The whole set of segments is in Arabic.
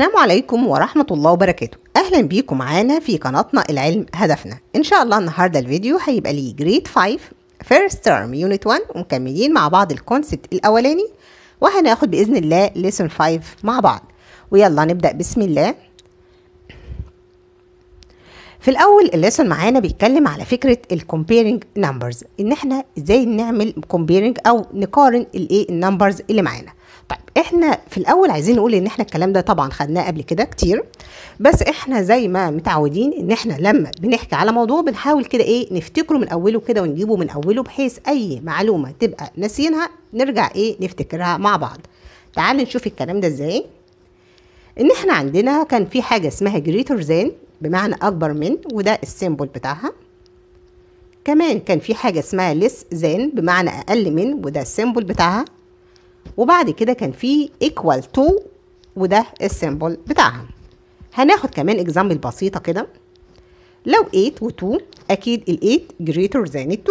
السلام عليكم ورحمة الله وبركاته. أهلا بيكم معانا في قناتنا العلم هدفنا. إن شاء الله النهاردة الفيديو هيبقى ليه جريد 5 First Term Unit 1 ومكملين مع بعض الكونسبت الأولاني، وهناخد بإذن الله Lesson 5 مع بعض. ويلا نبدأ بسم الله. في الأول الليسون معانا بيتكلم على فكرة الكومبيرنج نمبرز، إن إحنا إزاي نعمل كومبيرنج أو نقارن النمبرز اللي معانا. طيب احنا في الاول عايزين نقول ان احنا الكلام ده طبعا خدناه قبل كده كتير، بس احنا زي ما متعودين ان احنا لما بنحكي على موضوع بنحاول كده نفتكره من اوله كده ونجيبه من اوله، بحيث اي معلومه تبقى ناسينها نرجع نفتكرها مع بعض. تعال نشوف الكلام ده ازاي. ان احنا عندنا كان في حاجه اسمها greater than بمعنى اكبر من، وده السيمبل بتاعها. كمان كان في حاجه اسمها less than بمعنى اقل من، وده السيمبل بتاعها. وبعد كده كان في equal to وده السيمبل بتاعها. هناخد كمان اكزامبل بسيطة كده. لو 8 و 2 اكيد ال 8 greater than ال 2.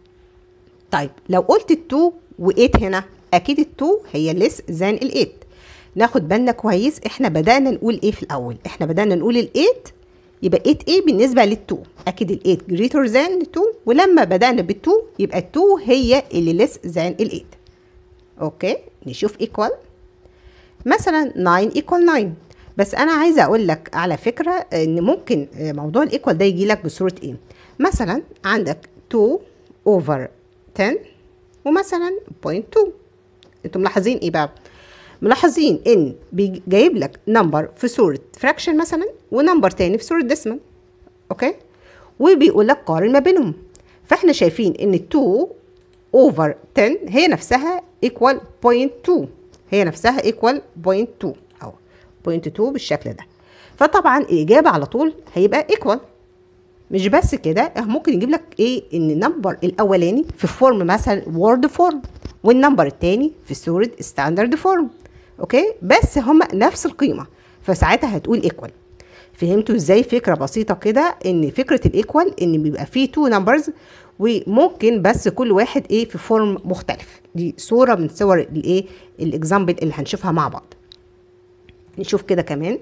طيب لو قلت ال 2 و 8 هنا اكيد ال 2 هي less than ال 8. ناخد بالنا كويس، احنا بدأنا نقول ايه في الاول؟ احنا بدأنا نقول ال 8 يبقى 8 ايه بالنسبة لل 2، اكيد ال 8 greater than ال 2، ولما بدأنا بال 2 يبقى ال 2 هي اللي less than ال 8. اوكي نشوف equal. مثلا 9 equal 9. بس انا عايزه اقول لك على فكره ان ممكن موضوع الايكوال ده يجي لك بصوره ايه. مثلا عندك 2 over 10 ومثلا 0.2. انتم ملاحظين ايه بقى؟ ملاحظين ان جايب لك نمبر في صوره فراكشن مثلا، ونمبر تاني في صوره ديسمال. اوكي، وبيقول لك قارن ما بينهم. فاحنا شايفين ان 2 over 10 هي نفسها equal 0.2، هي نفسها equal 0.2 أو 0.2 بالشكل ده. فطبعا الإجابة على طول هيبقى equal. مش بس كده، ممكن يجيب لك إن النمبر الأولاني في فورم مثلا word فورم، والنمبر التاني في صورة standard فورم. أوكي، بس هما نفس القيمة، فساعتها هتقول equal. فهمتوا ازاي؟ فكرة بسيطة كده، ان فكرة الايكوال ان بيبقى فيه 2 نمبرز وممكن بس كل واحد في فورم مختلف. دي صورة من صور الاكزامبل اللي هنشوفها مع بعض. نشوف كده كمان.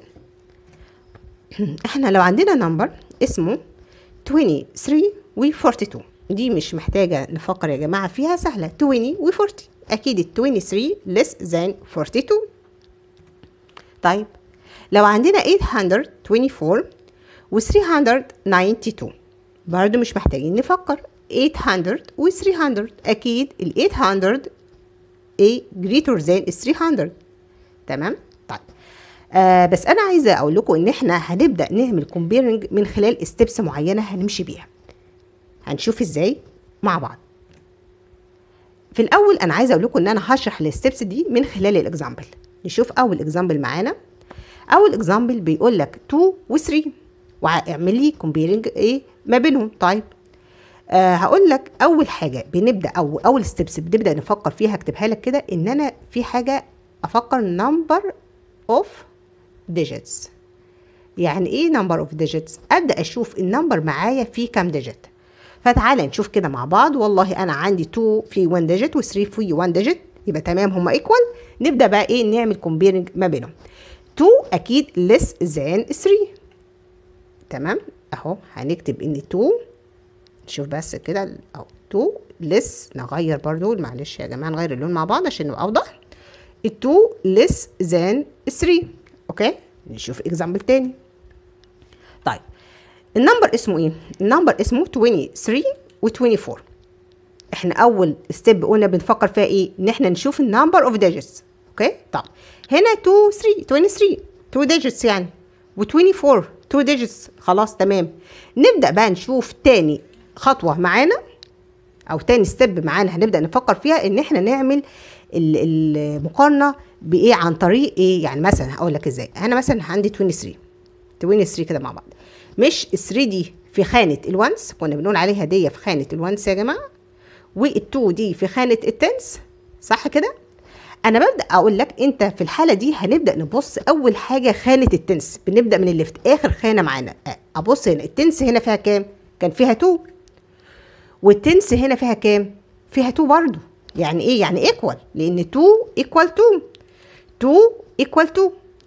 احنا لو عندنا نمبر اسمه 23 و 42، دي مش محتاجة نفكر يا جماعة فيها، سهلة. 20 و 40 اكيد ال 23 less than 42. طيب لو عندنا 824 و 392 برضو مش محتاجين نفكر. 800 و 300 اكيد ال 800 greater than ال 300. تمام. طيب بس انا عايزه اقول لكم ان احنا هنبدا نعمل كومبيرنج من خلال ستيبس معينه هنمشي بيها. هنشوف ازاي مع بعض. في الاول انا عايزه اقول لكم ان انا هشرح الستيبس دي من خلال الاكزامبل. نشوف اول اكزامبل معانا. اول اكزامبل بيقول لك 2 و 3 واعمل لي كومبيرنج ما بينهم. طيب هقول لك اول حاجه بنبدا اول ستيبس بنبدا نفكر فيها، اكتبها لك كده، ان انا في حاجه افكر نمبر اوف ديجيتس. يعني ايه نمبر اوف ديجيتس؟ ابدا اشوف النمبر معايا فيه كام ديجيت. فتعالى نشوف كده مع بعض. والله انا عندي 2 في 1 ديجيت و 3 في 1 ديجيت، يبقى تمام هما ايكوال. نبدا بقى نعمل كومبيرنج ما بينهم. 2 اكيد less than 3. تمام، اهو هنكتب ان 2، شوف بس كده اهو 2 less. نغير برضو، معلش يا جماعه نغير اللون مع بعض عشان نبقى اوضح. 2 less than 3. اوكي نشوف اكزامبل تاني. طيب النمبر اسمه ايه؟ النمبر اسمه 23 و 24. احنا اول ستيب قلنا بنفكر فيها ان احنا نشوف النمبر اوف ديجيتس. اوكي طب هنا 23 2 ديجيتس يعني، و 24 2 ديجيتس. خلاص تمام. نبدا بقى نشوف تاني خطوه معانا او تاني ستيب معانا هنبدا نفكر فيها، ان احنا نعمل المقارنه عن طريق يعني مثلا هقول لك ازاي. انا مثلا عندي 23 كده مع بعض. مش ال 3 دي في خانه الوانس، كنا بنقول عليها دي في خانه الوانس يا جماعه، وال2 دي في خانه التنس، صح كده؟ انا ببدا اقول لك انت في الحاله دي هنبدا نبص اول حاجه خانه التنس. بنبدا من اللي في اخر خانه معانا. ابص هنا التنس هنا فيها كام؟ كان فيها 2. والتنس هنا فيها كام؟ فيها 2 برضو. يعني ايه؟ يعني ايكوال، لان 2 equal 2 2 equal 2.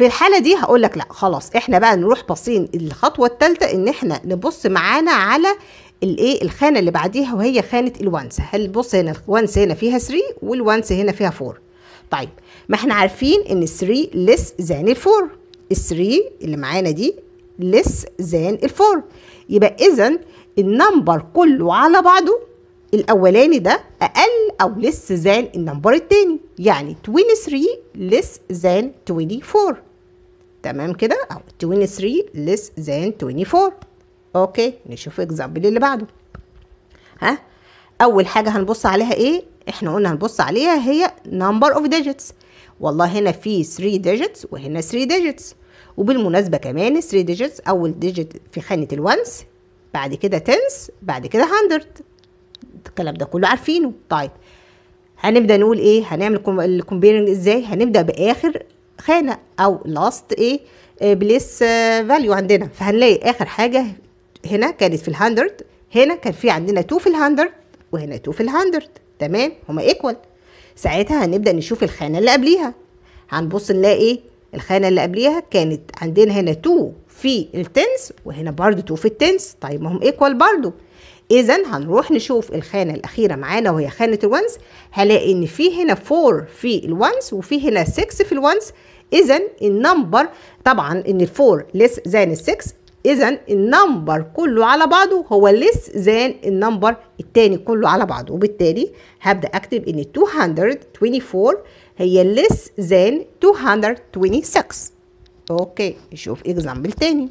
في الحاله دي هقول لك لا خلاص، احنا بقى نروح باصين الخطوه الثالثه، ان احنا نبص معانا على الايه الخانه اللي بعديها، وهي خانه الوانس. هل بص هنا الوانس هنا فيها 3 والوانس هنا فيها 4. طيب ما احنا عارفين ان 3 ليس ذان الفور، ال 3 اللي معانا دي ليس ذان الفور، يبقى اذا النمبر كله على بعضه الاولاني ده اقل او ليس ذان النمبر التاني، يعني 23 ليس ذان 24. تمام كده، او 23 ليس ذان 24. اوكي نشوف اكزامبل اللي بعده. ها اول حاجه هنبص عليها ايه؟ احنا قلنا هنبص عليها هي number of digits. والله هنا في 3 digits وهنا 3 digits، وبالمناسبه كمان 3 digits اول digit في خانه الوانس، بعد كده tens، بعد كده 100. الكلام ده كله عارفينه. طيب هنبدا نقول ايه؟ هنعمل الكومبيرنج ازاي؟ هنبدا باخر خانه او لاست ايه بليس فاليو عندنا، فهنلاقي اخر حاجه هنا كانت في ال100، هنا كان في عندنا 2 في ال100 وهنا 2 في ال100. تمام، هما ايكوال. ساعتها هنبدا نشوف الخانه اللي قبليها، هنبص نلاقي ايه الخانه اللي قبليها كانت عندنا هنا 2 في التنس وهنا برضو 2 في التنس. طيب ما هم ايكوال برضو، اذا هنروح نشوف الخانه الاخيره معانا وهي خانه الوانس، هلاقي ان في هنا 4 في الوانس وفي هنا 6 في الوانس. اذا النمبر طبعا ان ال4 ليس ذان ال6، اذا النمبر كله على بعضه هو ليس ذان النمبر التاني كله على بعضه، وبالتالي هبدا اكتب ان 224 هي ليس ذان 226. اوكي نشوف اكزامبل تاني.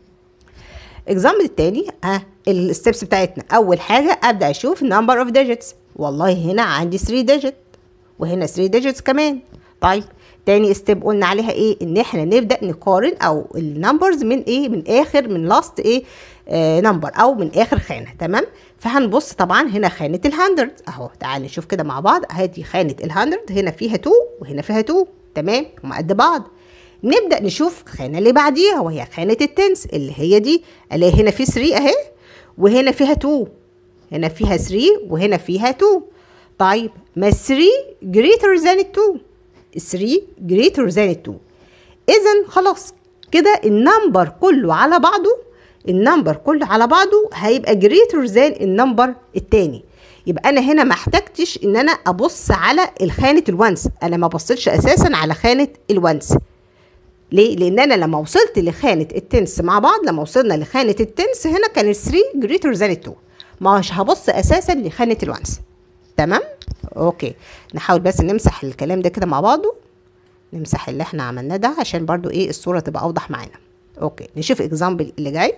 اكزامبل التاني الستبس بتاعتنا، اول حاجه ابدا اشوف نمبر اوف ديجيتس. والله هنا عندي 3 ديجيت وهنا 3 ديجيتس كمان. طيب تاني ستيب قلنا عليها ايه؟ ان احنا نبدا نقارن او النمبرز من ايه؟ من اخر من لاست ايه نمبر او من اخر خانه. تمام، فهنبص طبعا هنا خانه ال100 اهو، تعالوا نشوف كده مع بعض. ادي خانه ال100 هنا فيها 2 وهنا فيها 2. تمام، هما قد بعض. نبدا نشوف الخانه اللي بعديها وهي خانه التنس اللي هي دي، الاقي هنا في 3 اهي وهنا فيها 2، هنا فيها 3 وهنا فيها 2. طيب ما 3 greater than 2، 3 greater than 2، اذا خلاص كده النمبر كله على بعضه، النمبر كله على بعضه هيبقى greater than النمبر التاني. يبقى انا هنا ما احتاجتش ان انا ابص على الخانه الوانس، انا ما بصيتش اساسا على خانه الوانس. ليه؟ لان انا لما وصلت لخانه التنس مع بعض، لما وصلنا لخانه التنس هنا كان 3 greater than 2، مش هبص اساسا لخانه الوانس. تمام؟ اوكي نحاول بس نمسح الكلام ده كده مع بعضه، نمسح اللي احنا عملناه ده عشان برضو ايه الصوره تبقى اوضح معانا. اوكي نشوف اكزامبل اللي جاي.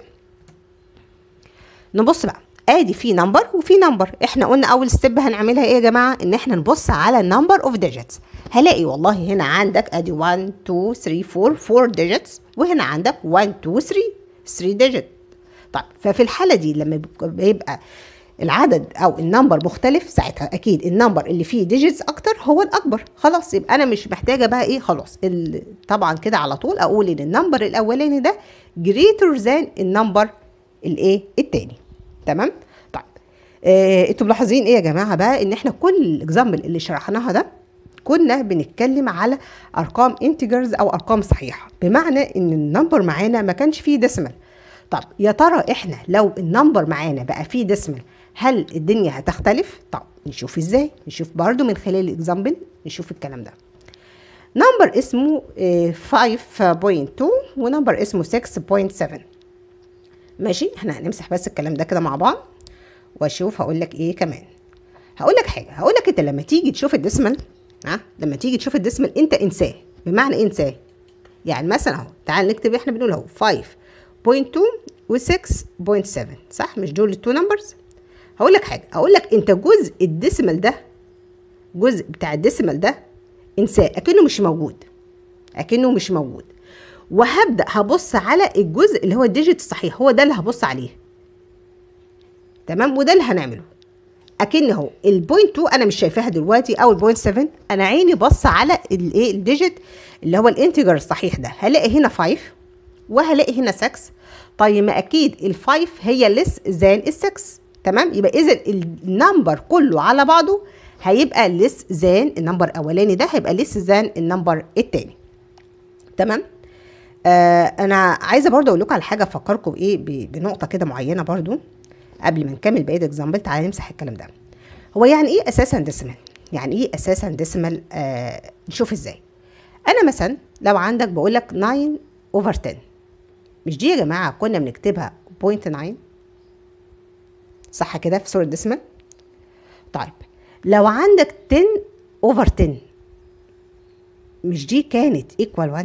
نبص بقى، ادي في نمبر وفي نمبر. احنا قلنا اول ستيب هنعملها ايه يا جماعه؟ ان احنا نبص على النمبر اوف ديجيتس. هلاقي والله هنا عندك ادي 1 2 3 4 ديجيتس، وهنا عندك 1 2 3 ديجيت. طيب ففي الحاله دي لما بيبقى العدد او النمبر مختلف، ساعتها اكيد النمبر اللي فيه ديجيتس اكتر هو الاكبر. خلاص يبقى انا مش محتاجه بقى ايه، خلاص طبعا كده على طول اقول ان النمبر الاولاني ده greater than النمبر الايه التاني. تمام؟ طيب انتوا ملاحظين ايه يا جماعه بقى؟ ان احنا كل الاكزامبل اللي شرحناها ده كنا بنتكلم على ارقام انتجرز او ارقام صحيحه، بمعنى ان النمبر معانا ما كانش فيه ديسمال. طب يا ترى احنا لو النمبر معانا بقى فيه ديسمال هل الدنيا هتختلف؟ طب نشوف ازاي. نشوف برضو من خلال الاكزامبل نشوف الكلام ده. نمبر اسمه 5.2 ونمبر اسمه 6.7. ماشي، احنا هنمسح بس الكلام ده كده مع بعض واشوف هقول لك ايه كمان. هقول لك حاجه، هقول لك انت لما تيجي تشوف الديسمال، لما تيجي تشوف الديسمال انت انساه. بمعنى ايه انساه؟ يعني مثلا اهو تعال نكتب، احنا بنقول اهو 5.2 و 6.7 صح؟ مش دول التو نمبرز؟ هقول لك حاجه، هقول لك انت جزء الديسمال ده، جزء بتاع الديسمال ده انساه، اكنه مش موجود، اكنه مش موجود. وهبدا هبص على الجزء اللي هو الديجيت الصحيح، هو ده اللي هبص عليه. تمام؟ وده اللي هنعمله. اكن اهو البوينت 2 انا مش شايفاها دلوقتي، او البوينت 7 انا عيني بص على الايه الديجيت اللي هو الانتجر الصحيح ده. هلاقي هنا 5 وهلاقي هنا 6. طيب ما اكيد ال5 هي ليس ذان ال6. تمام؟ يبقى اذا النمبر كله على بعضه هيبقى ليس ذان النمبر الاولاني ده، هيبقى ليس ذان النمبر الثاني. تمام؟ انا عايزه برضو اقول لكم على حاجه، افكركم بايه بنقطه كده معينه برضو قبل ما نكمل بقيه اكزامبل. تعالى نمسح الكلام ده. هو يعني ايه اساسا ديسيمال؟ يعني ايه اساسا ديسيمال؟ نشوف ازاي. انا مثلا لو عندك بقول لك 9 اوفر 10، مش دي يا جماعه كنا بنكتبها 0.9 صح كده في صوره ديسيمال؟ طيب لو عندك 10 اوفر 10، مش دي كانت ايكوال 1؟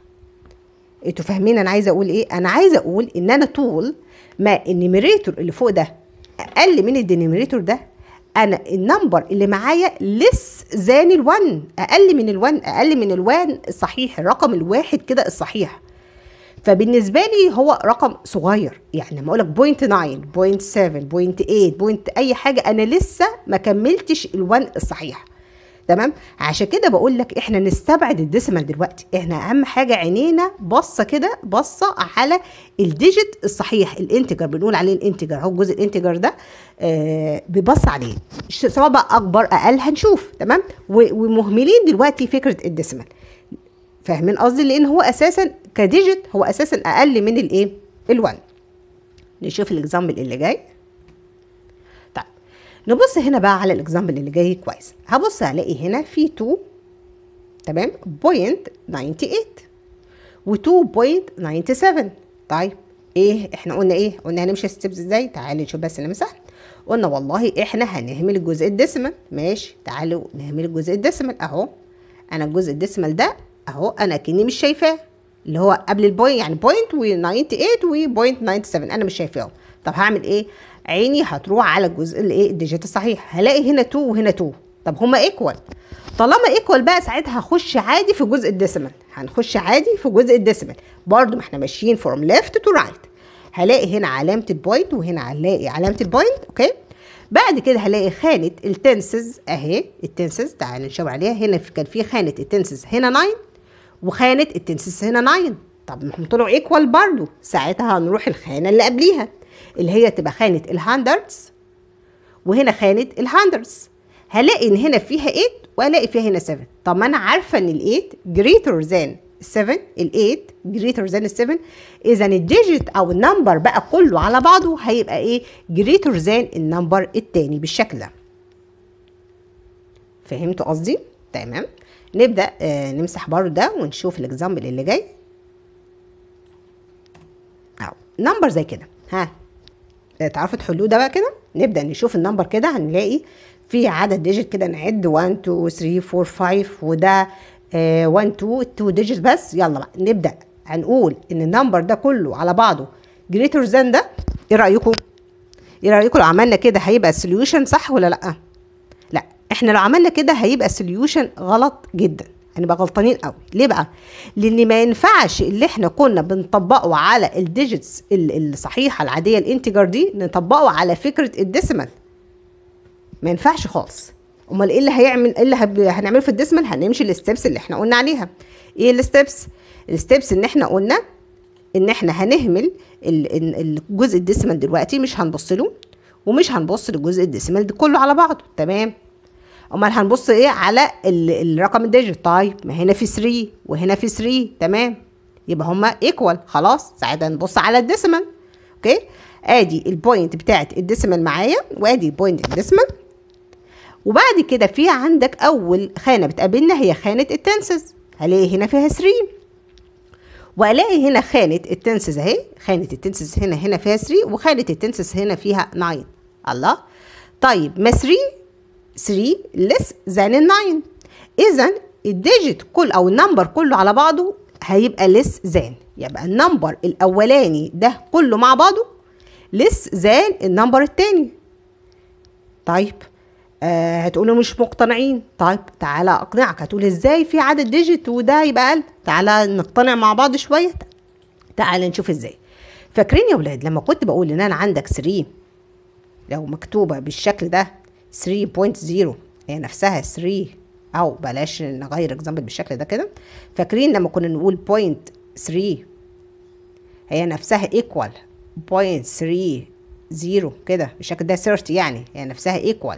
انتوا فاهمين انا عايزه اقول ايه؟ انا عايزه اقول ان انا طول ما النيميريتور اللي فوق ده اقل من الدينيميريتور ده، انا النمبر اللي معايا لس ذان ال1، اقل من ال1، اقل من ال1 الصحيح، الرقم الواحد كده الصحيح. فبالنسبه لي هو رقم صغير، يعني لما اقول لك 0.9 0.7 0.8 اي حاجه، انا لسه ما كملتش ال1 الصحيح. تمام؟ عشان كده بقول لك احنا نستبعد الديسيمال دلوقتي، احنا اهم حاجه عينينا بصه كده، بصه على الديجيت الصحيح، الانتجر بنقول عليه الانتجر، هو الجزء الانتجر ده ببص عليه، سواء بقى اكبر اقل هنشوف. تمام؟ ومهملين دلوقتي فكره الديسيمال. فاهمين قصدي؟ لان هو اساسا كديجيت هو اساسا اقل من الايه؟ ال1. نشوف الاكزامبل اللي جاي. طيب نبص هنا بقى على الاكزامبل اللي جاي كويس. هبص هلاقي هنا في 2 تمام 0.98 و 2.97. طيب ايه احنا قلنا ايه؟ قلنا هنمشي ستيبس ازاي؟ تعالوا نشوف بس نمسح. قلنا والله احنا هنهمل الجزء الديسيمال. ماشي، تعالوا نهمل الجزء الديسيمال اهو. انا الجزء الديسيمال ده اهو انا كني مش شايفاه، اللي هو قبل البوينت يعني بوينت و98 و.97 انا مش شايفاهم. طب هعمل ايه؟ عيني هتروح على الجزء اللي ايه؟ الديجيت الصحيح. هلاقي هنا 2 وهنا 2. طب هما ايكوال. طالما ايكوال بقى ساعتها هخش عادي في جزء الديسيمال. هنخش عادي في جزء الديسيمال برضو، ما احنا ماشيين فروم ليفت تو رايت. هلاقي هنا علامه البوينت وهنا هلاقي علامه البوينت. اوكي، بعد كده هلاقي خانه التنسز اهي. التنسز تعال نشاور عليها. هنا كان في خانه التنسز هنا 9 وخانه التنسز هنا 9. طب ما هم طلعوا ايكوال برضو، ساعتها هنروح الخانه اللي قبليها اللي هي تبقى خانه الهاندردز، وهنا خانه الهاندردز. هلاقي ان هنا فيها 8 وهلاقي فيها هنا 7. طب ما انا عارفه ان ال8 greater than 7، ال8 greater than 7، اذا الديجيت او النمبر بقى كله على بعضه هيبقى ايه؟ greater than النمبر التاني بالشكل ده. فهمتوا قصدي؟ تمام. نبدا نمسح برضه ده ونشوف الاكزامبل اللي جاي. اهو نمبر زي كده. ها تعرفوا تحلوه ده بقى كده؟ نبدا نشوف النمبر كده. هنلاقي في عدد ديجيت كده، نعد 1 2 3 4 5 وده 1 2 ديجيت بس. يلا بقى نبدا هنقول ان النمبر ده كله على بعضه greater than ده. ايه رايكم؟ ايه رايكم لو عملنا كده هيبقى السوليوشن صح ولا لا؟ لا، احنا لو عملنا كده هيبقى السوليوشن غلط جدا، هنبقى غلطانين قوي. ليه بقى؟ لان ما ينفعش اللي احنا كنا بنطبقه على الديجيتس الصحيحه العاديه الانتجر دي نطبقه على فكره الديسيمال. ما ينفعش خالص. امال ايه اللي هيعمل؟ ايه اللي هنعمله في الديسيمال؟ هنمشي الستبس اللي احنا قلنا عليها. ايه الستبس؟ الستبس ان احنا قلنا ان احنا هنهمل الجزء الديسيمال دلوقتي، مش هنبص له ومش هنبص للجزء الديسيمال ده كله على بعضه. تمام. امال هنبص ايه؟ على الرقم الديجيت. طيب ما هنا في 3 وهنا في 3. تمام، يبقى هما ايكوال. خلاص ساعتها نبص على الديسيمال. اوكي، ادي البوينت بتاعت الديسيمال معايا وادي البوينت الديسيمال. وبعد كده في عندك اول خانه بتقابلنا هي خانه التنسز. هلاقي هنا فيها 3 والاقي هنا خانه التنسز اهي. خانه التنسز هنا فيها 3 وخانه التنسز هنا فيها 9. الله. طيب ما 3 less than 9، اذا الديجيت كل او النمبر كله على بعضه هيبقى less than، يبقى النمبر الاولاني ده كله مع بعضه less than النمبر التاني. طيب هتقولوا مش مقتنعين. طيب تعالى اقنعك. هتقول ازاي في عدد ديجيت وده يبقى اقل؟ تعالى نقتنع مع بعض شويه. تعالى نشوف ازاي. فاكرين يا ولاد لما كنت بقول ان انا عندك 3 لو مكتوبه بالشكل ده 3.0 هي نفسها 3، او بلاش نغير اكزامبل بالشكل ده كده. فاكرين لما كنا نقول 0.3 هي نفسها ايكوال 0.30 كده بالشكل ده 30، يعني هي نفسها ايكوال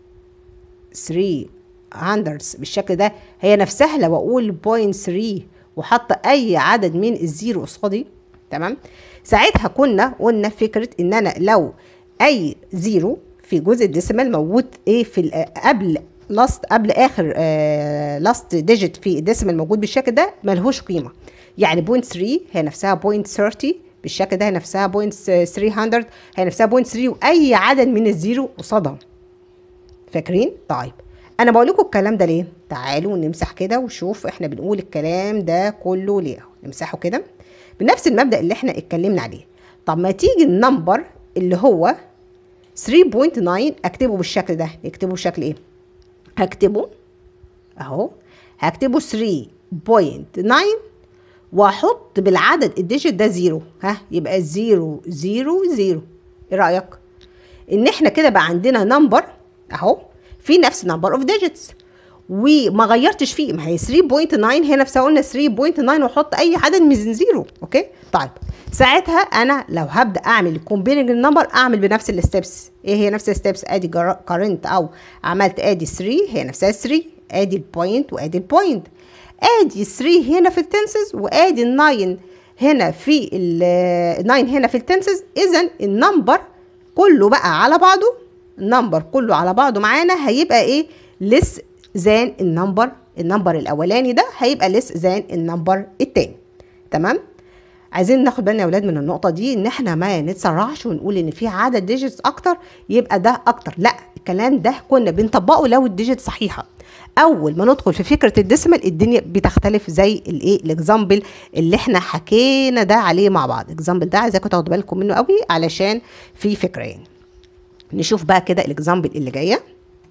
0.3 بالشكل ده. هي نفسها لو اقول 0.3 وحاطه اي عدد من الزيرو قصادي، تمام، ساعتها كنا قلنا فكره ان انا لو اي زيرو في جزء الديسيمال موجود ايه في قبل اخر لاست ديجيت في الديسيمال موجود بالشكل ده ملهوش قيمه. يعني 0.3 هي نفسها 0.30 بالشكل ده، هي نفسها 0.300 هي نفسها 0.3 واي عدد من الزيرو قصادها. فاكرين؟ طيب انا بقول لكم الكلام ده ليه؟ تعالوا نمسح كده وشوف احنا بنقول الكلام ده كله ليه. نمسحه كده بنفس المبدأ اللي احنا اتكلمنا عليه. طب ما تيجي النمبر اللي هو 3.9 اكتبه بالشكل ده. نكتبه بشكل ايه؟ هكتبه اهو، هكتبه 3.9 واحط بالعدد الديجيت ده زيرو، يبقى 0 0 0. ايه رأيك؟ ان احنا كده بقى عندنا نمبر اهو في نفس نمبر اوف ديجيتس وما غيرتش فيه. ما هي 3.9 هي نفسها قلنا 3.9 واحط اي عدد من زيرو. اوكي طيب ساعتها انا لو هبدا اعمل كومبيرنج النمبر اعمل بنفس الستبس. ايه هي نفس الستبس؟ ادي كارنت او عملت ادي 3 هي نفسها 3، ادي البوينت وادي البوينت، ادي 3 هنا في التنسز وادي ال 9 هنا في ال 9 هنا في التنسز. اذا النمبر كله بقى على بعضه، النمبر كله على بعضه معانا هيبقى ايه؟ لس زان النمبر الاولاني ده هيبقى لس زان النمبر التاني. تمام؟ عايزين ناخد بالنا يا اولاد من النقطه دي، ان احنا ما نتسرعش ونقول ان في عدد ديجيتس اكتر يبقى ده اكتر. لا، الكلام ده كنا بنطبقه لو الديجيت صحيحه. اول ما ندخل في فكره الديسيمال الدنيا بتختلف، زي الايه الاكزامبل اللي احنا حكينا ده عليه مع بعض. الاكزامبل ده عايزاكم تاخدوا بالكم منه قوي علشان في فكره يعني. نشوف بقى كده الاكزامبل اللي جايه.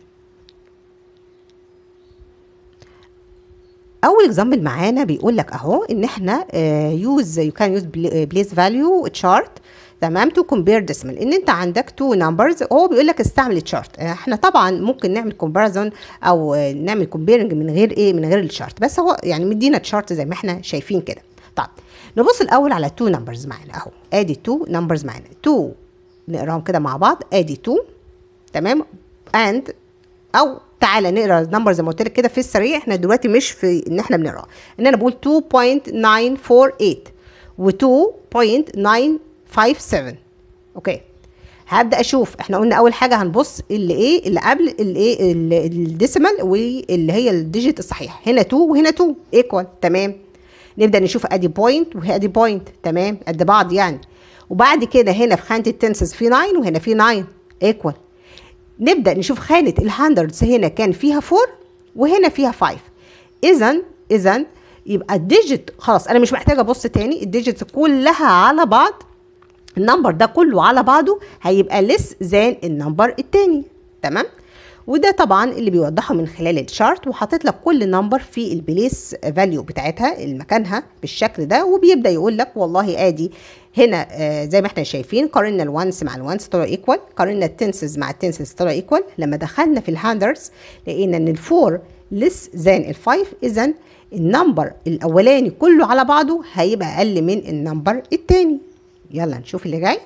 اول اكزامبل معانا بيقول لك اهو ان احنا يو كان يوز بليس فاليو تشارت، تمام، تو كومبير ديسيمال. ان انت عندك تو نمبرز، هو بيقول لك استعمل تشارت. احنا طبعا ممكن نعمل كومباريزون او نعمل كومبيرنج من غير ايه؟ من غير الشارت، بس هو يعني مدينا تشارت زي ما احنا شايفين كده. طيب نبص الاول على تو نمبرز معانا اهو، ادي تو نمبرز معانا، تو نقراهم كده مع بعض، ادي تو، تمام، اند او تعالى نقرا النمبر زي ما قلت لك كده في السريع. احنا دلوقتي مش في ان احنا بنقرا، ان انا بقول 2.948 و 2.957. اوكي هبدا اشوف. احنا قلنا اول حاجه هنبص اللي ايه اللي قبل الايه الديسيمال واللي هي الديجيت الصحيح. هنا 2 وهنا 2 ايكوال، تمام. نبدا نشوف ادي بوينت وادي بوينت، تمام، قد بعض يعني. وبعد كده هنا في خانه التنسز في 9 وهنا في 9 ايكوال. نبدأ نشوف خانة الهاندردز، هنا كان فيها 4 وهنا فيها 5. إذا يبقى الديجيت خلاص أنا مش محتاجة أبص تاني، الديجيتس كلها على بعض، النمبر ده كله على بعضه هيبقى لس زان النمبر التاني، تمام. وده طبعا اللي بيوضحه من خلال الشارت، وحاطط لك كل نمبر في البليس فاليو بتاعتها مكانها بالشكل ده، وبيبدا يقول لك والله ادي هنا زي ما احنا شايفين قارنا الوانس مع الوانس طلع ايكوال، قارنا التنسز مع التنسز طلع ايكوال. لما دخلنا في الهاندرز لقينا ان الفور لس زان الفايف، اذا النمبر الاولاني كله على بعضه هيبقى اقل من النمبر التاني. يلا نشوف اللي جاي.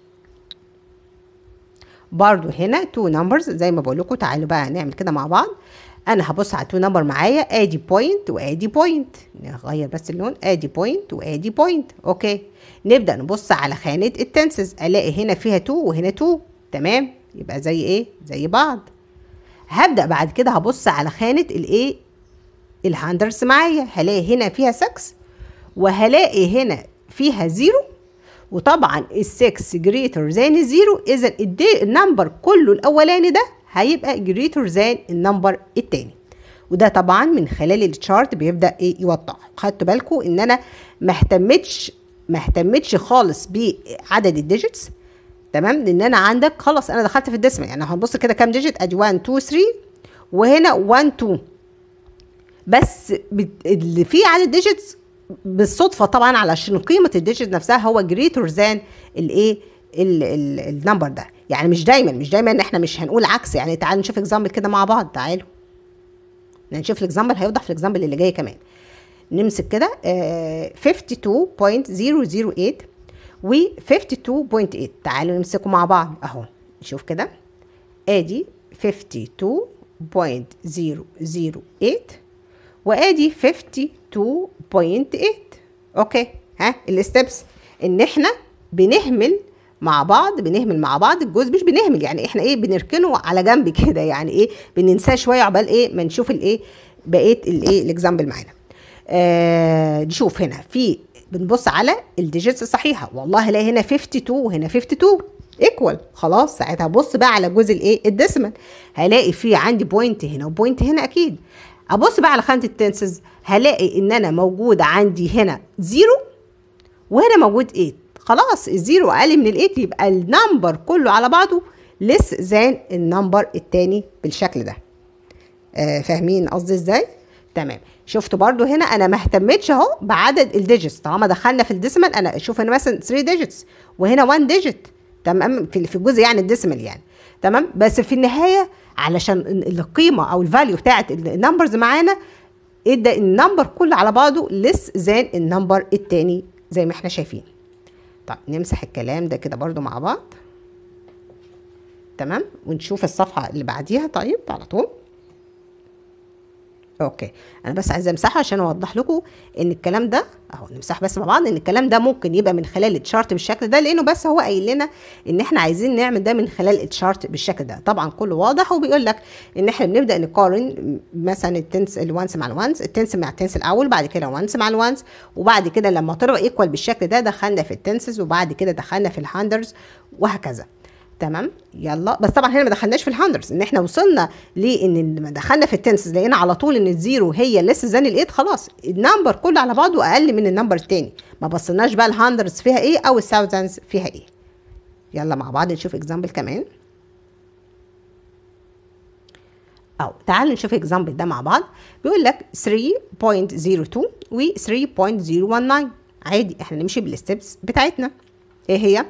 برضو هنا تو نمبرز زي ما بقول لكم. تعالوا بقى نعمل كده مع بعض. انا هبص على تو نمبر معايا، ادي بوينت وادي بوينت، نغير بس اللون، ادي بوينت وادي بوينت. اوكي نبدا نبص على خانه التنسز، الاقي هنا فيها 2 وهنا 2، تمام، يبقى زي ايه؟ زي بعض. هبدا بعد كده هبص على خانه الايه الهاندرز معايا، هلاقي هنا فيها 6 وهلاقي هنا فيها 0، وطبعا ال6 جريتر ذان الزيرو، اذا النمبر كله الاولاني ده هيبقى جريتر ذان النمبر التاني. وده طبعا من خلال التشارت بيبدا ايه؟ يوضح. خدتوا بالكم ان انا ما اهتمتش خالص بعدد الديجيتس، تمام، لان انا عندك خلاص انا دخلت في الديسمال. يعني هنبص كده كام ديجيت، ادي 1 2 3 وهنا 1 2، بس اللي فيه عدد ديجيتس بالصدفه طبعا علشان قيمه الديجيت نفسها هو جريتر ذان الايه النمبر ده. يعني مش دايما ان انا مش هنقول عكس. يعني تعالوا نشوف اكزامبل كده مع بعض. تعالوا نشوف الاكزامبل، هيوضح في الاكزامبل اللي جاي كمان. نمسك كده 52.008 و 52.8. تعالوا نمسكوا مع بعض اهو، نشوف كده ادي 52.008 وادي 52.8. 2.8. اوكي، ها الستبس ان احنا بنهمل مع بعض الجزء، مش بنهمل يعني احنا ايه، بنركنه على جنب كده، يعني ايه بننساه شويه عقبال ايه ما نشوف الايه بقيه الايه الاكزامبل معانا. نشوف هنا في بنبص على الديجيتس الصحيحه، والله هلاقي هنا 52 وهنا 52 ايكوال. خلاص ساعتها ابص بقى على الجزء الايه الديسيمال، هلاقي في عندي بوينت هنا وبوينت هنا اكيد. ابص بقى على خانه التنسز، هلاقي ان انا موجود عندي هنا 0 وهنا موجود 8. خلاص الزيرو اقل من ال8 يبقى النمبر كله على بعضه ليس ذان النمبر التاني بالشكل ده. فاهمين قصدي ازاي؟ تمام. شفتوا برضو هنا انا ما اهتمتش اهو بعدد الديجيتس، طالما دخلنا في الديسيمال انا اشوف هنا مثلا 3 ديجيتس وهنا 1 ديجيت، تمام، في الجزء يعني الديسيمال يعني، تمام. بس في النهايه علشان القيمه او الفاليو بتاعت النمبرز معانا ادى النمبر كله على بعضه ليس ذان النمبر التاني زي ما احنا شايفين. طيب نمسح الكلام ده كده برضو مع بعض، تمام، ونشوف الصفحة اللي بعديها. طيب على طول. اوكي، انا بس عايزه امسحه عشان اوضح لكم ان الكلام ده اهو، نمسح بس مع بعض ان الكلام ده ممكن يبقى من خلال التشارت بالشكل ده، لانه بس هو قايل لنا ان احنا عايزين نعمل ده من خلال التشارت بالشكل ده. طبعا كله واضح، وبيقول لك ان احنا بنبدا نقارن مثلا التنس الوانس مع الوانس، التنس مع التنس الاول، بعد كده الوانس مع الوانس، وبعد كده لما طلعوا ايكوال بالشكل ده دخلنا في التنسز، وبعد كده دخلنا في الهاندرز وهكذا. تمام. يلا بس طبعا هنا ما دخلناش في الهاندرز، ان احنا وصلنا لان لما دخلنا في التنسز لقينا على طول ان الزيرو هي لسه زان الايد، خلاص النمبر كله على بعضه اقل من النمبر التاني، ما بصيناش بقى الهاندرز فيها ايه او الثاوزندز فيها ايه. يلا مع بعض نشوف اكزامبل كمان، او تعالوا نشوف اكزامبل ده مع بعض. بيقول لك 3.02 و 3.019. عادي احنا نمشي بالستبس بتاعتنا. ايه هي؟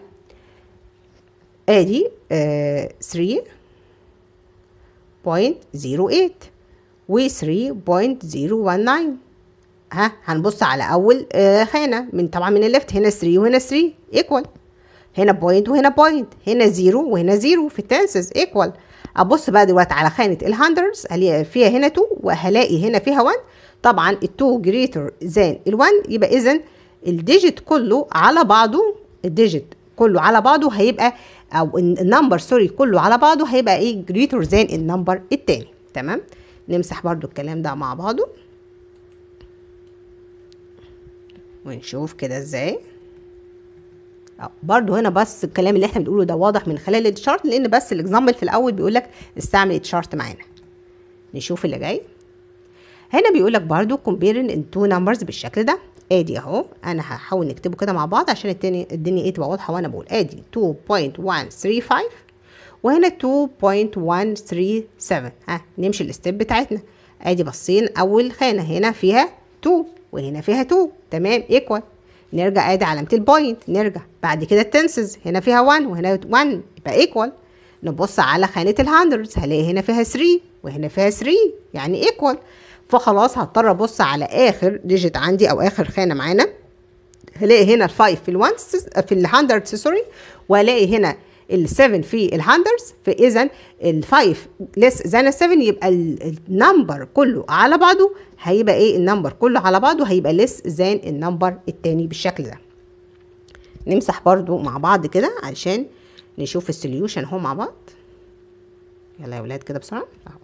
ادي 3.08 و 3.019. ها هنبص على اول خانه من طبعا من الليفت، هنا 3 وهنا 3 ايكوال، هنا بوينت وهنا بوينت، هنا 0 وهنا 0 في التنسز ايكوال. ابص بقى دلوقتي على خانه الهاندرز، هلاقي فيها هنا 2 وهلاقي هنا فيها 1. طبعا ال2 جريتر ذان ال1، يبقى اذا الديجيت كله على بعضه، الديجيت كله على بعضه هيبقى، او النمبر سوري كله على بعضه هيبقى ايه جريتر ذان النمبر التاني. تمام. نمسح برضو الكلام ده مع بعضه ونشوف كده ازاي. برضو هنا بس الكلام اللي احنا بنقوله ده واضح من خلال التشارت، لان بس الاكزامبل في الاول بيقول لك استعمل التشارت معانا. نشوف اللي جاي. هنا بيقول لك برضو comparing in two numbers بالشكل ده. ادي اهو، انا هحاول نكتبه كده مع بعض عشان الدنيا ايه تبقى واضحه وانا بقول. ادي 2.135 وهنا 2.137. ها نمشي الستيب بتاعتنا. ادي بصين اول خانه هنا فيها 2 وهنا فيها 2، تمام ايكوال. نرجع ادي علامه البوينت، نرجع بعد كده التنسز هنا فيها 1 وهنا 1 يبقى ايكوال. نبص على خانه الهاندرز، هلاقي هنا فيها 3 وهنا فيها 3 يعني ايكوال. فخلاص هضطر ابص على اخر ديجيت عندي او اخر خانه معانا، هلاقي هنا ال5 في الوانس في الهاندرز سوري، والاقي هنا ال7 في الهاندرز. فاذا ال5 ليس ذان ال7 يبقى النمبر كله على بعضه هيبقى ايه، النمبر كله على بعضه هيبقى ليس ذان النمبر التاني بالشكل ده. نمسح برضو مع بعض كده علشان نشوف السوليوشن اهو مع بعض. يلا يا ولاد كده بسرعه اهو.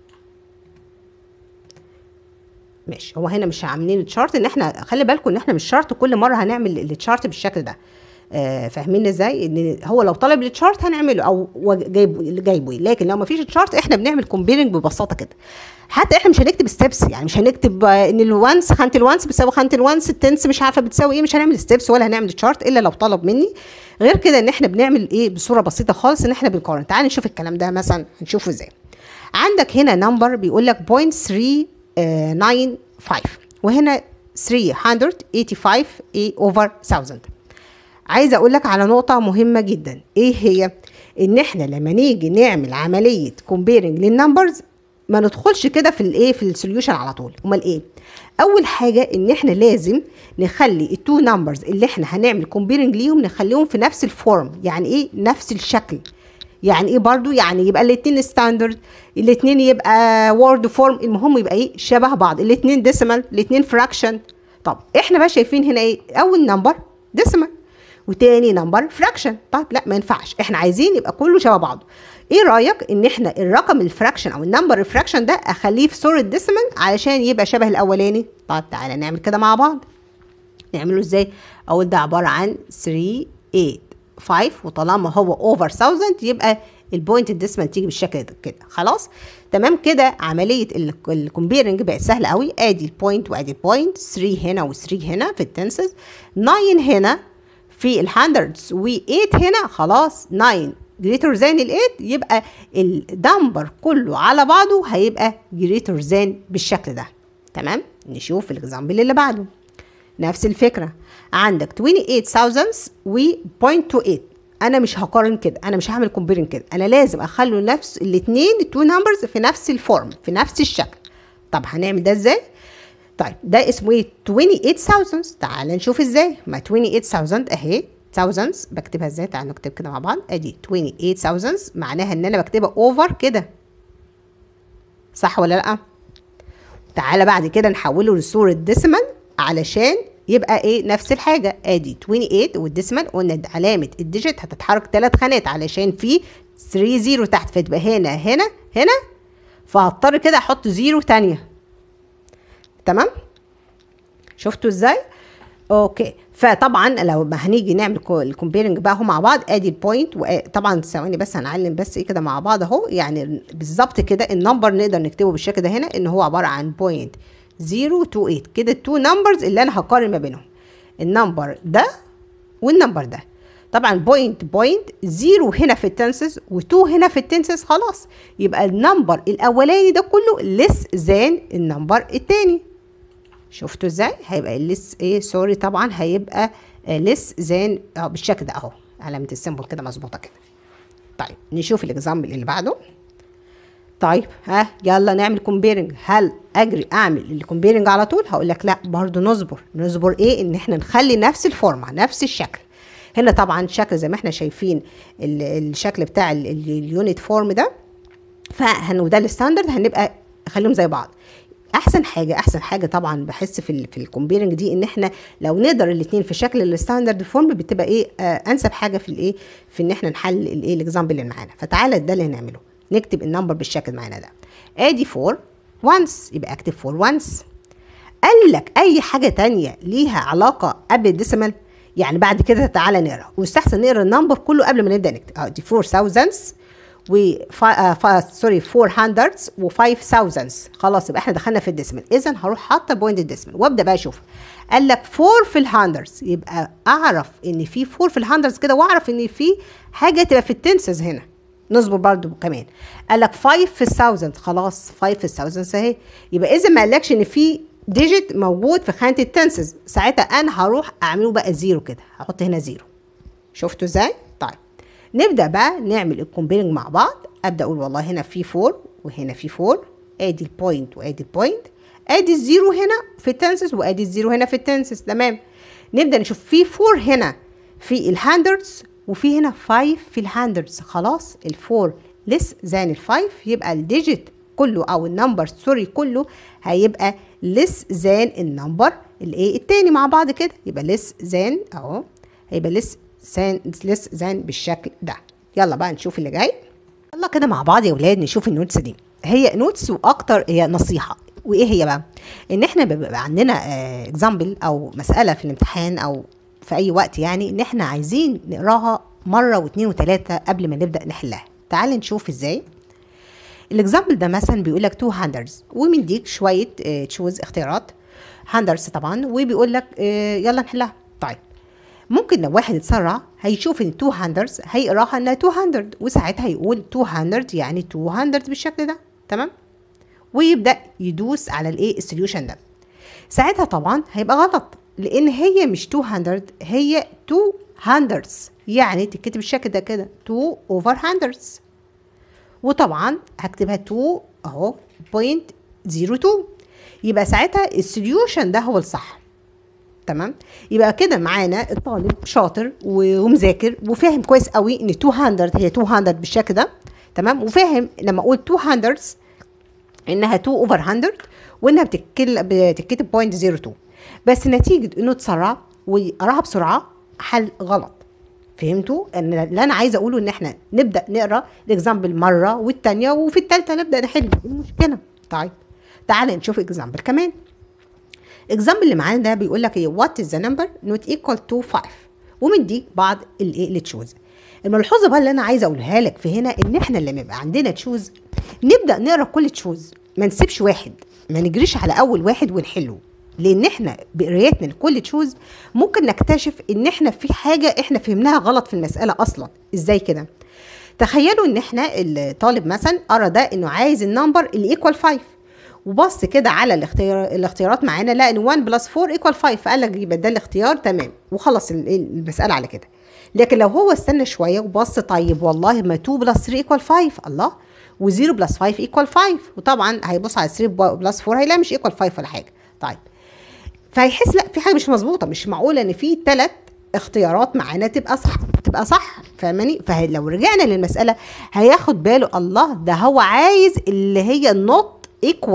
ماشي، هو هنا مش عاملين التشارت، ان احنا خلي بالكم ان احنا مش شرط كل مره هنعمل التشارت بالشكل ده. فاهمين ازاي؟ ان هو لو طلب التشارت هنعمله او جايبه، لكن لو ما فيش التشارت احنا بنعمل كومبيرنج ببساطه كده. حتى احنا مش هنكتب ستيبس، يعني مش هنكتب ان الوانس خانه الوانس بتساوي خانه الوانس، التنس مش عارفه بتساوي ايه، مش هنعمل ستيبس ولا هنعمل تشارت الا لو طلب مني. غير كده ان احنا بنعمل ايه بصوره بسيطه خالص، ان احنا بنقارن. تعال نشوف الكلام ده مثلا هنشوفه ازاي. عندك هنا نمبر بيقول لك 0.395 وهنا 385 over 1000. عايزه اقول لك على نقطه مهمه جدا. ايه هي؟ ان احنا لما نيجي نعمل عمليه كومبيرنج للنمبرز ما ندخلش كده في الايه في السوليوشن على طول. امال ايه؟ اول حاجه ان احنا لازم نخلي التو نمبرز اللي احنا هنعمل كومبيرنج ليهم نخليهم في نفس الفورم. يعني ايه نفس الشكل؟ يعني ايه برضو؟ يعني يبقى الاتنين ستاندرد، الاتنين يبقى وورد فورم، المهم يبقى ايه؟ شبه بعض، الاتنين ديسيمال، الاتنين فراكشن. طب احنا بقى شايفين هنا ايه؟ اول نمبر ديسيمال وتاني نمبر فراكشن. طيب لا ما ينفعش، احنا عايزين يبقى كله شبه بعضه. ايه رايك ان احنا الرقم الفراكشن او النمبر الفراكشن ده اخليه في صوره ديسيمال علشان يبقى شبه الاولاني؟ طيب تعالى نعمل كده مع بعض. نعمله ازاي؟ اقول ده عباره عن 3 8 5، وطالما هو اوفر 1000 يبقى البوينت الديسمال تيجي بالشكل ده كده. خلاص تمام كده. عمليه الكومبيرنج بقت سهله قوي. ادي البوينت وادي البوينت، 3 هنا و3 هنا في التنسز، 9 هنا في الهندردز، و8 هنا. خلاص 9 جريتر ذان ال8 يبقى النمبر كله على بعضه هيبقى جريتر ذان بالشكل ده. تمام. نشوف الاكزامبل اللي بعده. نفس الفكره، عندك 28000 و 0.28. انا مش هقارن كده، انا مش هعمل كومبيرنج كده، انا لازم اخلي نفس الاثنين التو نمبرز في نفس الفورم في نفس الشكل. طب هنعمل ده ازاي؟ طيب ده اسمه ايه؟ 28000. تعال نشوف ازاي. ما 28000 اهي، thousands بكتبها ازاي؟ تعال نكتب كده مع بعض. ادي 28000 معناها ان انا بكتبها اوفر كده، صح ولا لا؟ تعالى بعد كده نحوله لصوره ديسيمال علشان يبقى ايه؟ نفس الحاجه. ادي 28 والديسيمال، قلنا علامه الديجيت هتتحرك 3 خانات علشان في 3 0 تحت، فتبقى هنا هنا هنا، فهضطر كده احط 0 تانية. تمام. شفتوا ازاي؟ اوكي. فطبعا لو ما هنيجي نعمل الكومبيرنج بقى اهو مع بعض، ادي البوينت، وطبعا ثواني بس هنعلم بس ايه كده مع بعض اهو، يعني بالظبط كده النمبر نقدر نكتبه بالشكل ده هنا ان هو عباره عن بوينت 028 كده، التو نمبرز اللي انا هقارن ما بينهم، النمبر ده والنمبر ده. طبعا بوينت 0 هنا في التنسز و2 هنا في التنسز، خلاص يبقى النمبر الاولاني ده كله ليس ذان النمبر الثاني. شفتوا ازاي؟ هيبقى ليس ايه؟ سوري طبعا هيبقى ليس ذان بالشكل ده اهو، علامه السيمبل كده مظبوطه كده. طيب نشوف الاكزامبل اللي بعده. طيب ها يلا نعمل كومبيرنج. هل اجري اعمل الكومبيرنج على طول؟ هقول لك لا، برضو نصبر ايه؟ ان احنا نخلي نفس الفورمه نفس الشكل. هنا طبعا شكل زي ما احنا شايفين الشكل بتاع اليونت فورم ده، وده الستاندرد، هنبقى خليهم زي بعض. احسن حاجه طبعا بحس في الكومبيرنج دي ان احنا لو نقدر الاثنين في شكل الستاندرد فورم بتبقى ايه؟ انسب حاجه في الايه؟ في ان احنا نحل الايه؟ الاكزامبل اللي معانا. فتعالى ده اللي هنعمله، نكتب النمبر بالشكل معانا ده. ادي 4 وانس، يبقى اكتب 4 وانس. قال لك اي حاجه تانية ليها علاقه قبل الديسيمال؟ يعني بعد كده تعالى نقرا، ويستحسن نقرا النمبر كله قبل ما نبدا نكتب. دي 4000 و 400 و 5000. خلاص يبقى احنا دخلنا في الديسيمال، اذا هروح حاطه بوينت الديسيمال وابدا بقى اشوف. قال لك 4 في الهندرز، يبقى اعرف ان في 4 في الهندرز كده، واعرف ان في حاجه تبقى في التنسز هنا. نصبر برضو كمان. قال لك 5 في الثاوزند، خلاص 5 في الثاوزند اهي، يبقى اذا ما قالكش ان في ديجيت موجود في خانه التنسز، ساعتها انا هروح اعمله بقى زيرو كده، هحط هنا زيرو. شفتوا ازاي؟ طيب نبدا بقى نعمل الكومبيرنج مع بعض. ابدا اقول والله هنا في 4 وهنا في 4، ادي البوينت وادي البوينت، ادي الزيرو هنا في التنسز وادي الزيرو هنا في التنسز. تمام. نبدا نشوف في 4 هنا في الهندردز وفي هنا 5 في الهندردز. خلاص ال4 ليس ذان ال5، يبقى الديجيت كله او النمبر سوري كله هيبقى ليس ذان النمبر الايه التاني مع بعض كده، يبقى ليس ذان اهو، هيبقى ليس ذان بالشكل ده. يلا بقى نشوف اللي جاي. يلا كده مع بعض يا اولاد نشوف النوتس دي. هي نوتس واكتر هي نصيحه. وايه هي بقى؟ ان احنا بيبقى عندنا اكزامبل او مساله في الامتحان او في اي وقت، يعني ان احنا عايزين نقراها مره واثنين وثلاثه قبل ما نبدا نحلها. تعال نشوف ازاي. الاكزامبل ده مثلا بيقول لك 200 ومديك شويه تشوز اختيارات هندرز طبعا، وبيقول لك يلا نحلها. طيب ممكن لو واحد اتسرع هيشوف ان 200 هيقراها انها 200، وساعتها هيقول 200 يعني 200 بالشكل ده. تمام. ويبدا يدوس على الايه السوليوشن ده. ساعتها طبعا هيبقى غلط، لان هي مش 200، هي 200، يعني تتكتب بالشكل ده كده 2 over 100. وطبعا هكتبها 2 اهو 0.02، يبقى ساعتها السوليوشن ده هو الصح. تمام. يبقى كده معانا الطالب شاطر ومذاكر وفاهم كويس قوي ان 200 هي 200 بالشكل ده، تمام. وفاهم لما اقول 200 انها 2 اوفر 100 وانها بتتكتب 0.02، بس نتيجه انه اتسرع وقراها بسرعه حل غلط. فهمتوا ان اللي انا عايزه اقوله ان احنا نبدا نقرا الاكزامبل مره والثانيه وفي الثالثه نبدا نحل المشكله. طيب تعال نشوف اكزامبل كمان. اكزامبل اللي معانا ده بيقول لك ايه وات از ذا نمبر نوت ايكوال تو 5 ومديك بعض الايه اللي تشوز. الملحوظه بقى اللي انا عايزه اقولها لك في هنا ان احنا لما يبقى عندنا تشوز نبدا نقرا كل تشوز، ما نسيبش واحد، ما نجريش على اول واحد ونحله، لان احنا بقرايتنا لكل تشوز ممكن نكتشف ان احنا في حاجه احنا فهمناها غلط في المساله اصلا. ازاي كده؟ تخيلوا ان احنا الطالب مثلا قرا ده انه عايز النمبر اللي ايكوال 5 وبص كده على الاختيارات معانا لقى ان 1 بلس 4 ايكوال 5 فقال لك يبقى ده الاختيار تمام وخلص المساله على كده. لكن لو هو استنى شويه وبص طيب والله ما 2 بلس 3 ايكوال 5 الله و0 بلس 5 ايكوال 5 وطبعا هيبص على 3 بلس 4 هيلاقي مش ايكوال 5 ولا حاجه. طيب فهيحس لا في حاجه مش مظبوطه، مش معقوله ان في 3 اختيارات معانا تبقى صح فاهماني؟ فلو رجعنا للمساله هياخد باله الله ده هو عايز اللي هي نوت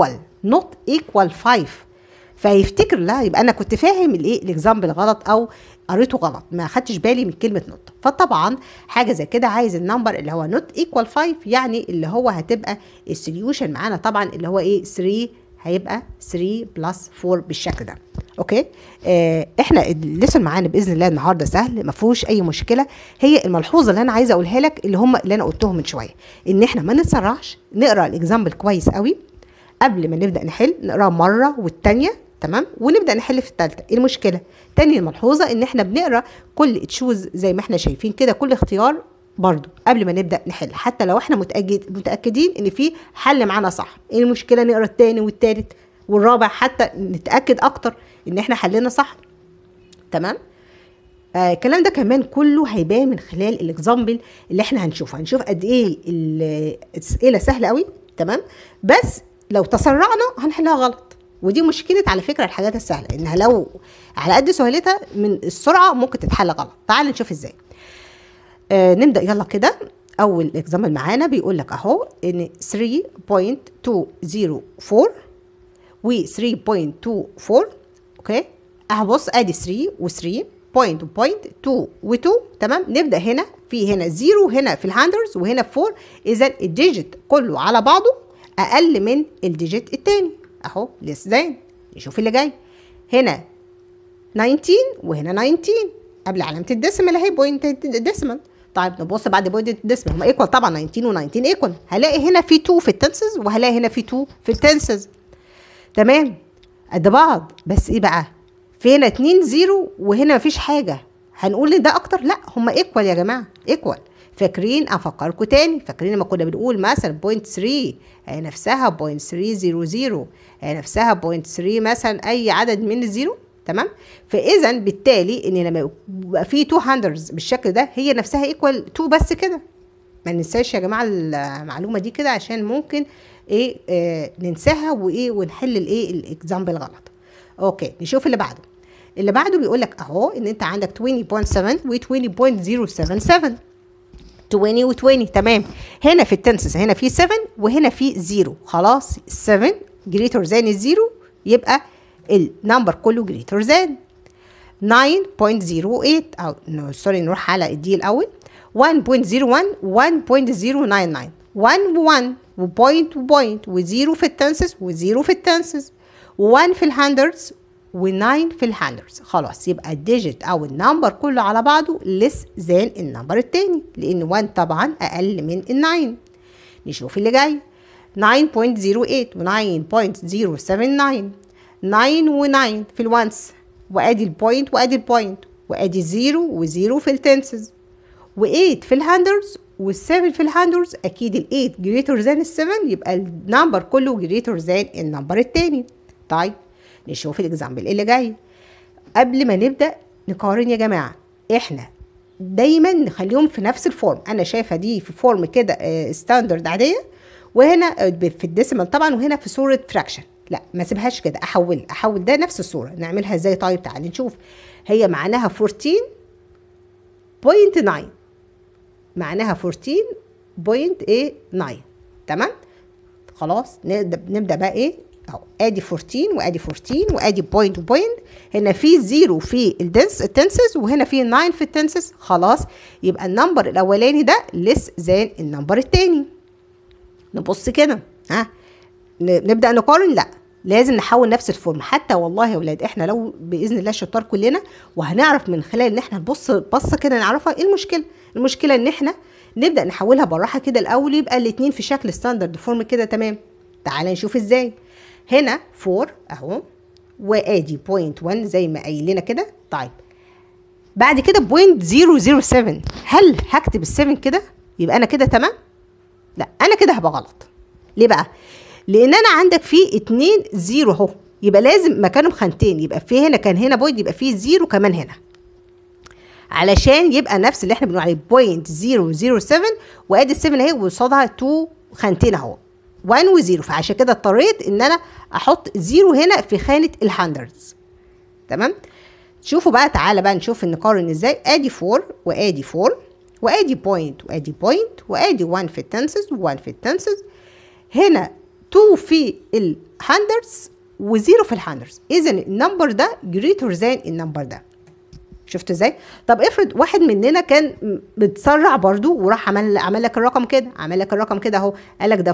ايكوال 5 فيفتكر لا يبقى انا كنت فاهم الايه الاكزامبل غلط او قريته غلط ما خدتش بالي من كلمه نوت. فطبعا حاجه زي كده عايز النمبر اللي هو نوت ايكوال 5 يعني اللي هو هتبقى السوليوشن معانا طبعا اللي هو ايه 3 هيبقى 3 بلس 4 بالشكل ده. اوكي احنا الليسون معانا باذن الله النهارده سهل ما فيهوش اي مشكله. هي الملحوظه اللي انا عايزه اقولها لك اللي انا قلتهم من شويه ان احنا ما نتسرعش نقرا الاكزامبل كويس قوي قبل ما نبدا نحل، نقراه مره والثانيه تمام ونبدا نحل في الثالثه. ايه المشكله؟ تاني ملحوظه ان احنا بنقرا كل تشوز زي ما احنا شايفين كده كل اختيار برضو قبل ما نبدا نحل حتى لو احنا متاكدين ان في حل معانا صح. ايه المشكله نقرا الثاني والثالث والرابع حتى نتاكد اكتر ان احنا حلنا صح. تمام. الكلام ده كمان كله هيبان من خلال الاكزامبل اللي احنا هنشوف قد ايه الاسئله سهله قوي. تمام. بس لو تسرعنا هنحلها غلط، ودي مشكله على فكره الحاجات السهله انها لو على قد سهولتها من السرعه ممكن تتحل غلط. تعال نشوف ازاي. نبدا يلا كده. اول اكزامبل معانا بيقول لك اهو ان 3.204 و 3.24 اوكي اهبص ادي 3 و3 بوينت وبوينت 2 و2 تمام. نبدا هنا في هنا 0 هنا في الهاندرز وهنا 4 اذا الديجيت كله على بعضه اقل من الديجيت الثاني اهو ليس ذان. نشوف اللي جاي هنا 19 وهنا 19 قبل علامه الديسمال اهي بوينت ديسمال. طيب نبص بعد بوينت الديسمال هما ايكوال طبعا 19 و19 ايكوال. هلاقي هنا في 2 في التنسز وهلاقي هنا في 2 في التنسز تمام قد بعض. بس ايه بقى في هنا 2 0 وهنا مفيش حاجه هنقول ان ده اكتر؟ لا هما ايكوال يا جماعه ايكوال. فاكرين افكركم تاني فاكرين لما كنا بنقول مثلا بوينت 3 هي نفسها بوينت 300 هي نفسها بوينت 3 مثلا اي عدد من الزيرو تمام. فاذا بالتالي ان لما يبقى في 200 بالشكل ده هي نفسها ايكوال 2 بس كده. ما ننساش يا جماعه المعلومه دي كده عشان ممكن ننساها ونحل الاكزامبل غلط. اوكي نشوف اللي بعده. اللي بعده بيقول لك اهو ان انت عندك 20.7 و 20.077 20 و 20 تمام. هنا في التنسس هنا في 7 وهنا في 0 خلاص 7 جريتر ذان الزيرو يبقى النمبر كله جريتر ذان 9.08 او سوري نروح على الدي الاول 1.01 1.099 1 و1 وبوينت وبوينت وزيرو في التنسس وزيرو في التنسس و1 في الهاندرز و9 في الهاندرز خلاص يبقى الديجيت او النمبر كله على بعضه less than النمبر التاني لان 1 طبعا اقل من ال9. نشوف اللي جاي 9.08 و 9.079 9 و9 في الوانس وادي البوينت وادي البوينت وادي 0 و0 في التنسز و8 في الهاندرز وال7 في الهاندرز اكيد ال8 greater than ال7 يبقى النمبر كله greater than النمبر التاني. طيب نشوف الاكزامبل اللي جاي. قبل ما نبدا نقارن يا جماعه احنا دايما نخليهم في نفس الفورم. انا شايفه دي في فورم كده ستاندرد عاديه وهنا في الديسيمال طبعا وهنا في صوره فراكشن لا ما سيبهاش كده، احول ده نفس الصوره. نعملها ازاي؟ طيب تعالي نشوف. هي معناها 14.9، معناها 14.9. تمام. خلاص نبدا بقى ايه اهو. ادي 14 وادي 14 وادي بوينت وبوينت. هنا في زيرو في التنسز وهنا في 9 في التنسز. خلاص يبقى النمبر الاولاني ده ليس ذان النمبر الثاني. نبص كده، ها نبدا نقارن. لا لازم نحول نفس الفورم. حتى والله يا ولاد احنا لو باذن الله شطار كلنا، وهنعرف من خلال ان احنا نبص بصه كده نعرفها ايه المشكله. المشكله ان احنا نبدا نحولها بالراحه كده الاول، يبقى الاثنين في شكل ستاندرد فورم كده. تمام. تعالى نشوف ازاي. هنا 4 اهو، وادي بوينت 1 زي ما قايل لنا كده. طيب بعد كده بوينت 007، هل هكتب ال7 كده يبقى انا كده تمام؟ لا انا كده هبقى غلط. ليه بقى؟ لان انا عندك في 2 0 اهو، يبقى لازم مكانهم خانتين. يبقى في هنا كان هنا بوينت، يبقى في 0 كمان هنا، علشان يبقى نفس اللي احنا بنقول عليه بوينت 007. وادي ال7 اهي وقصادها 2 خانتين اهو 1 و0. فعشان كده اضطريت ان انا احط 0 هنا في خانه الهندردز. تمام. شوفوا بقى، تعالى بقى نشوف نقارن ازاي. ادي 4 وادي 4 وادي بوينت وادي بوينت وادي 1 في التنسز و1 في التنسز. هنا 2 في الهندردز و0 في الهندردز. اذا النمبر ده جريتر ذان النمبر ده. شفت ازاي؟ طب افرض واحد مننا كان متسرع برضو وراح عمل لك الرقم كده، عمل لك الرقم كده اهو، قال لك ده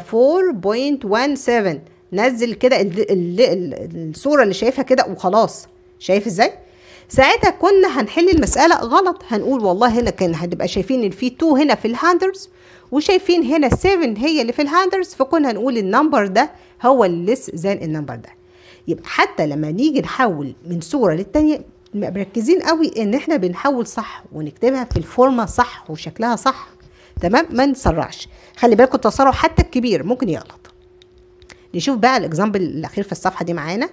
4.17. نزل كده الصوره اللي شايفها كده وخلاص. شايف ازاي؟ ساعتها كنا هنحل المساله غلط. هنقول والله هنا كان هنبقى شايفين ان في 2 هنا في الهاندرز، وشايفين هنا 7 هي اللي في الهاندرز، فكنا هنقول النمبر ده هو اللي ليس ذان النمبر ده. يبقى حتى لما نيجي نحول من صوره للتانيه مركزين قوي ان احنا بنحول صح ونكتبها في الفورمه صح وشكلها صح. تمام. ما نسرعش. خلي بالكم التسرع حتى الكبير ممكن يغلط. نشوف بقى الاكزامبل الاخير في الصفحه دي معانا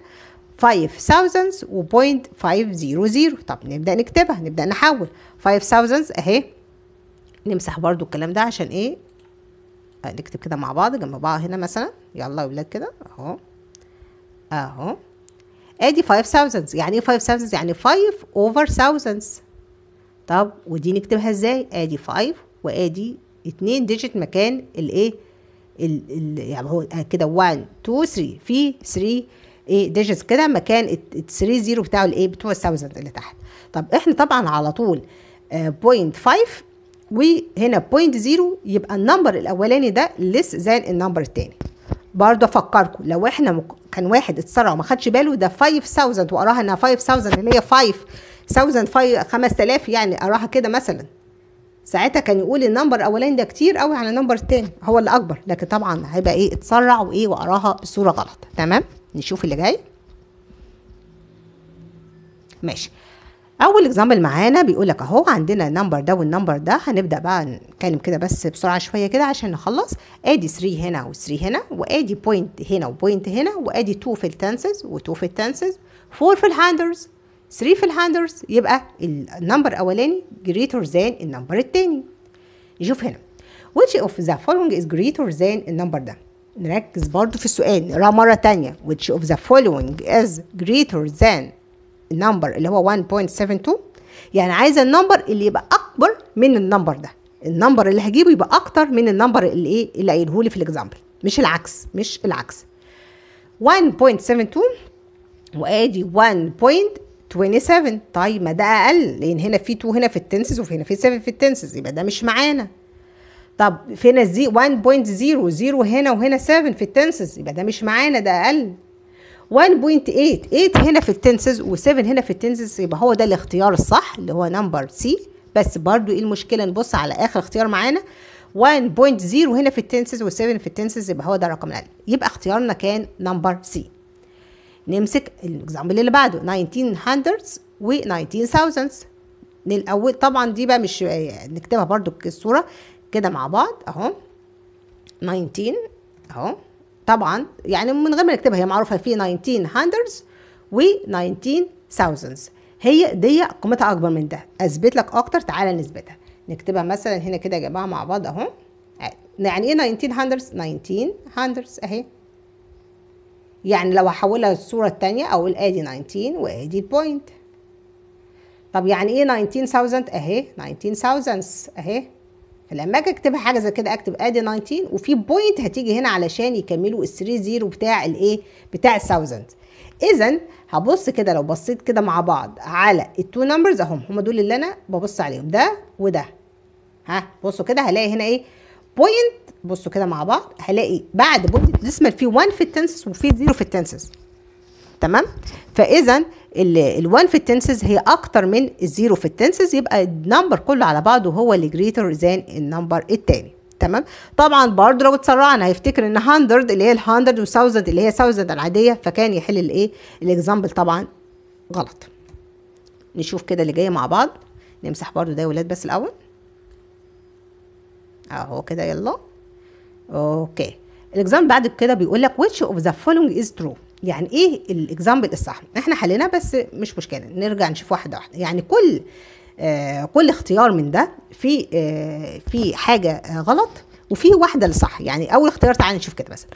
5000 وبوينت 500. طب نبدا نكتبها، نبدا نحول 5000 اهي. نمسح برضو الكلام ده عشان ايه، نكتب كده مع بعض جنب بعض هنا مثلا. يلا يا ولاد كده اهو اهو. ادي 5000. يعني ايه 5000؟ يعني 5 over thousands. طب ودي نكتبها ازاي؟ ادي 5 وادي 2 ديجيت مكان الايه يعني هو كده 1 2 3 في 3 ايه ديجيتس كده مكان ال 3 0 بتاعه الايه بتوع الثاوزند اللي تحت. طب احنا طبعا على طول بوينت 5 وهنا بوينت 0، يبقى النمبر الاولاني ده ليس ذان النمبر الثاني. برضه افكركم لو احنا كان واحد اتسرع وما خدش باله ده 5000 وقراها انها 5000 اللي هي 5000 يعني قراها كده مثلا، ساعتها كان يقول النمبر الاولاني ده كتير قوي على النمبر الثاني هو اللي اكبر. لكن طبعا هيبقى ايه اتسرع وايه وقراها بصوره غلط. تمام. نشوف اللي جاي. ماشي. اول اكزامبل معانا بيقول لك اهو عندنا النمبر ده والنمبر ده. هنبدا بقى نتكلم كده بس بسرعه شويه كده عشان نخلص. ادي 3 هنا و3 هنا، وادي بوينت هنا وبوينت هنا، وادي 2 في التنسز و2 في التنسز، 4 في الهاندرز، 3 في الهاندرز. يبقى النمبر الاولاني greater than النمبر الثاني. نشوف هنا which of the following is greater than النمبر ده. نركز برضو في السؤال نقراه مره ثانيه. which of the following is greater than النمبر اللي هو 1.72. يعني عايزه النمبر اللي يبقى اكبر من النمبر ده. النمبر اللي هجيبه يبقى اكتر من النمبر اللي ايه اللي قايله لي في الاكزامبل، مش العكس. 1.72 وادي 1.27. طيب ما ده اقل لان هنا في 2 هنا في التنسز وفي هنا في 7 في التنسز، يبقى ده مش معانا. طب في هنا 1.00 هنا وهنا 7 في التنسز، يبقى ده مش معانا، ده اقل. 1.8 هنا في التنسز و7 هنا في التنسز، يبقى هو ده الاختيار الصح اللي هو نمبر سي. بس برضو ايه المشكله؟ نبص على اخر اختيار معانا 1.0 هنا في التنسز و7 في التنسز، يبقى هو ده الرقم الاقل. يبقى اختيارنا كان نمبر سي. نمسك الاكزامبل اللي بعده 1900 و 19000 للاول. طبعا دي بقى مش نكتبها برضو الصوره كده مع بعض اهو. 19 اهو طبعا يعني من غير ما نكتبها هي معروفه في 1900 و 19000. هي دي قيمتها اكبر من ده. اثبت لك اكتر، تعالى نثبتها. نكتبها مثلا هنا كده يا جماعه مع بعض اهو. يعني ايه 1900 اهي يعني لو هحولها الصورة التانية اقول ادي 19 وادي البوينت. طب يعني ايه 19000 اهي 19000 اهي. فلما اجي اكتبها حاجه زي كده اكتب ادي 19 وفي بوينت هتيجي هنا علشان يكملوا ال 3 0 بتاع الايه بتاع ال 1000. اذا هبص كده لو بصيت كده مع بعض على التو نمبرز اهم، هم دول اللي انا ببص عليهم ده وده. ها بصوا كده هلاقي هنا ايه بوينت. بصوا كده مع بعض هلاقي بعد بوينت ديسمال في 1 في التنسز وفي 0 في التنسز. تمام. فاذا ال1 في التنسز هي اكتر من ال0 في التنسز، يبقى النمبر كله على بعضه هو اللي جريتر ذان النمبر التاني. تمام. طبعا برضه لو اتسرعنا هيفتكر ان 100 اللي هي ال100 و1000 اللي هي 1000 العاديه، فكان يحل الايه الاكزامبل طبعا غلط. نشوف كده اللي جايه مع بعض. نمسح برضه ده يا ولاد بس الاول اهو كده. يلا اوكي. الاكزامبل بعد كده بيقول لك which of the following is true. يعني ايه الاكزامبل الصح؟ احنا حليناه بس مش مشكله، نرجع نشوف واحده واحده. يعني كل اختيار من ده في حاجه غلط وفي واحده اللي صح. يعني اول اختيار تعالى نشوف كده مثلا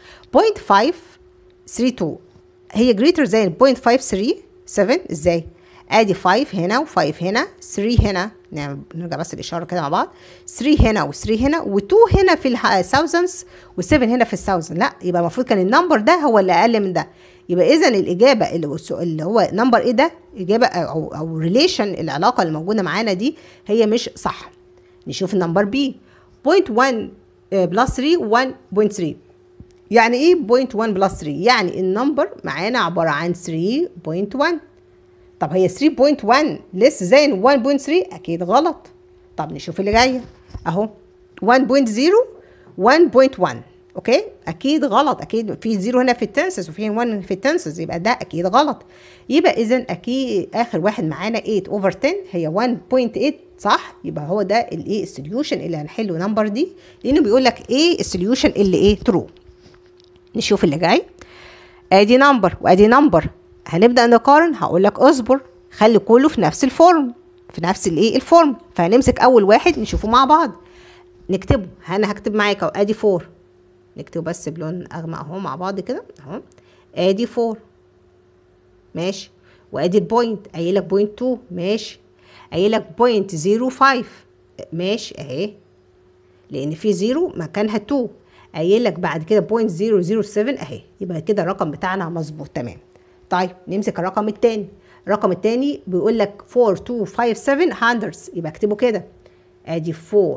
0.532 هي greater than 0.537. ازاي؟ ادي 5 هنا و5 هنا 3 هنا. نرجع بس الاشاره كده مع بعض. 3 هنا و3 هنا و2 هنا في الثاوزندز و7 هنا في الثاوزند. لا، يبقى المفروض كان النمبر ده هو اللي اقل من ده. يبقى اذا الاجابه اللي هو نمبر ايه ده اجابه او ريليشن العلاقه اللي موجوده معانا دي هي مش صح. نشوف النمبر بي 0.1 بلس 3 1.3. يعني ايه 0.1 بلس 3؟ يعني النمبر معانا عباره عن 3.1. طب هي 3.1 less than 1.3؟ اكيد غلط. طب نشوف اللي جايه اهو 1.0 1.1. اوكي اكيد غلط. اكيد في 0 هنا في التنسز وفي 1 في التنسز، يبقى ده اكيد غلط. يبقى اذا اكيد اخر واحد معانا 8/10 هي 1.8 صح. يبقى هو ده الايه السوليوشن اللي هنحله نمبر دي، لانه بيقول لك ايه السوليوشن اللي ايه ترو. نشوف اللي جاي. ادي نمبر وادي نمبر، هنبدا نقارن. هقول لك اصبر خلي كله في نفس الفورم، في نفس الايه الفورم. فهنمسك اول واحد نشوفه مع بعض نكتبه. انا هكتب معاك اهو ادي 4. نكتبه بس بلون اغمق اهو مع بعض كده اهو. ادي 4 ماشي. وادي البوينت قايل لك 0.2 ماشي. قايل لك 0.05 ماشي اهي، لان في 0 مكانها 2. قايل لك بعد كده 0.007 اهي. يبقى كده الرقم بتاعنا مظبوط تمام. طيب نمسك الرقم الثاني. الرقم الثاني بيقول لك 4257 هندرز، يبقى اكتبه كده ادي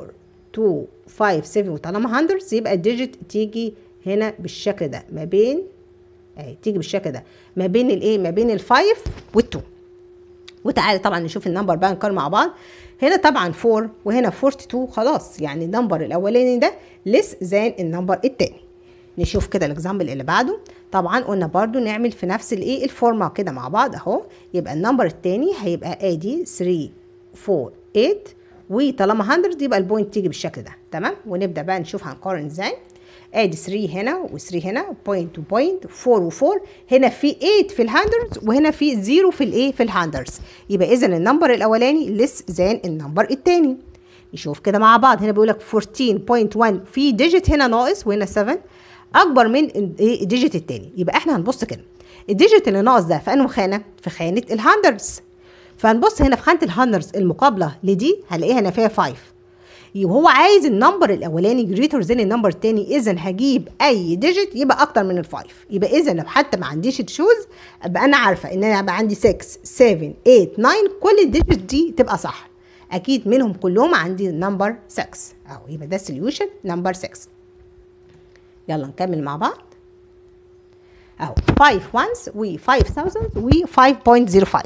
4257 وطالما هندرز يبقى الديجيت تيجي هنا بالشكل ده ما بين اهي، تيجي بالشكل ده ما بين الايه ما بين ال5 وال2. وتعالى طبعا نشوف النمبر بقى نقارن مع بعض. هنا طبعا 4 وهنا 42 خلاص، يعني النمبر الاولاني ده ليس زان النمبر الثاني. نشوف كده الاكزامبل اللي بعده. طبعا قلنا برضو نعمل في نفس الايه الفورمه كده مع بعض اهو. يبقى النمبر الثاني هيبقى ادي 3 4 8 وطالما 100 يبقى البوينت تيجي بالشكل ده تمام. ونبدا بقى نشوف هنقارن ازاي. ادي 3 هنا و3 هنا بوينت وبوينت 4 و4 هنا في 8 في الهندرز وهنا في 0 في الايه في الهندرز. يبقى اذا النمبر الاولاني ليس زان النمبر الثاني. نشوف كده مع بعض. هنا بيقول لك 14.1 في ديجيت هنا ناقص وهنا 7 اكبر من الديجيت الثاني. يبقى احنا هنبص كده الديجيت اللي ناقص ده في انه خانه في خانه الهندرز. فهنبص هنا في خانه الهندرز المقابله لدي هنلاقيها هنا فيها 5. يبقى هو عايز النمبر الاولاني جريتر زين النمبر الثاني. اذا هجيب اي ديجيت يبقى اكتر من ال5. يبقى اذا لو حتى ما عنديش تشوز ابقى انا عارفه ان انا هيبقى عندي 6 7 8 9 كل الديجيت دي تبقى صح. اكيد منهم كلهم عندي نمبر 6 اهو. يبقى ده سوليوشن نمبر 6. يلا نكمل مع بعض اهو 5 ones و 5000 و 5.05.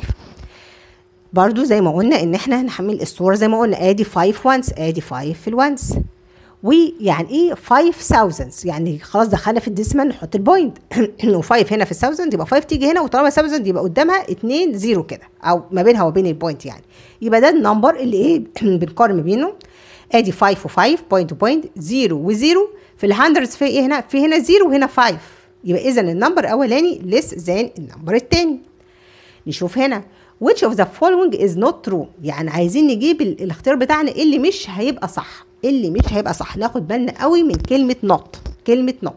برضو زي ما قلنا ان احنا هنحمل الصوره زي ما قلنا. ادي 5 ones ادي 5 في الوانس. ويعني ايه 5000 يعني خلاص دخلنا في الديسمال نحط البوينت و5 هنا في الثاوزند يبقى 5 تيجي هنا وطالما 1000 يبقى قدامها 2 0 كده او ما بينها وبين البوينت يعني. يبقى ده النمبر اللي ايه بنقارن بينه. ادي 5 و5 بوينت وبوينت 0 و0 في الهندرز في ايه هنا في هنا 0 وهنا 5. يبقى اذا النمبر الاولاني ليس زان النمبر الثاني. نشوف هنا which of the following is not true. يعني عايزين نجيب الاختيار بتاعنا اللي مش هيبقى صح. اللي مش هيبقى صح ناخد بالنا قوي من كلمه not. كلمه not